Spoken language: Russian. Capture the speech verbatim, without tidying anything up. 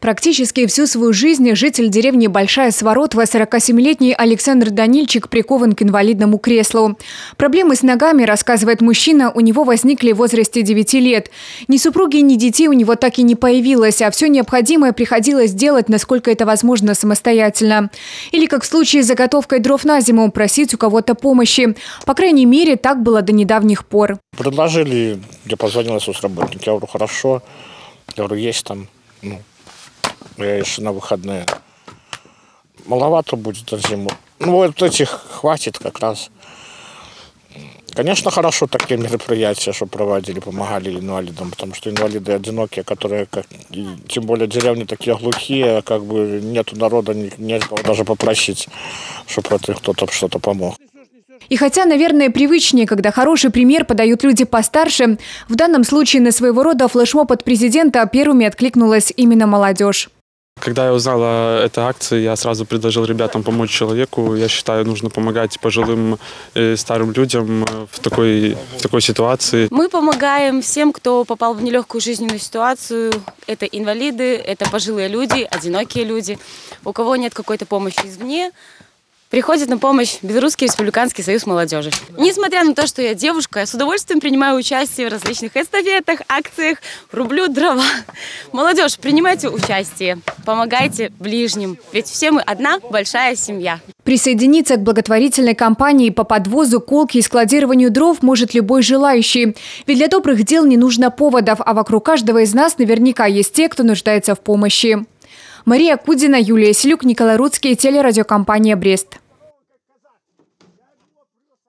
Практически всю свою жизнь житель деревни Большая Своротва, сорокасемилетний Александр Данильчик, прикован к инвалидному креслу. Проблемы с ногами, рассказывает мужчина, у него возникли в возрасте девяти лет. Ни супруги, ни детей у него так и не появилось, а все необходимое приходилось делать, насколько это возможно, самостоятельно. Или, как в случае с заготовкой дров на зиму, просить у кого-то помощи. По крайней мере, так было до недавних пор. Предложили, я позвонил соцработнику, я говорю, хорошо, я говорю, есть там, ну, я еще на выходные. Маловато будет на зиму. Ну, вот этих хватит как раз. Конечно, хорошо такие мероприятия, что проводили, помогали инвалидам, потому что инвалиды одинокие, которые, как, и, тем более деревни такие глухие, как бы нету народа, некого даже попросить, чтобы это кто-то что-то помог. И хотя, наверное, привычнее, когда хороший пример подают люди постарше, в данном случае на своего рода флешмоб от президента первыми откликнулась именно молодежь. Когда я узнал о этой акции, я сразу предложил ребятам помочь человеку. Я считаю, нужно помогать пожилым и старым людям в такой, в такой ситуации. Мы помогаем всем, кто попал в нелегкую жизненную ситуацию. Это инвалиды, это пожилые люди, одинокие люди. У кого нет какой-то помощи извне, приходит на помощь Белорусский республиканский союз молодежи. Несмотря на то, что я девушка, я с удовольствием принимаю участие в различных эстафетах, акциях, рублю дрова. Молодежь, принимайте участие, помогайте ближним, ведь все мы одна большая семья. Присоединиться к благотворительной кампании по подвозу, колке и складированию дров может любой желающий. Ведь для добрых дел не нужно поводов, а вокруг каждого из нас наверняка есть те, кто нуждается в помощи. Мария Кудина, Юлия Селюк, Николай Рудский, телерадиокомпания «Брест».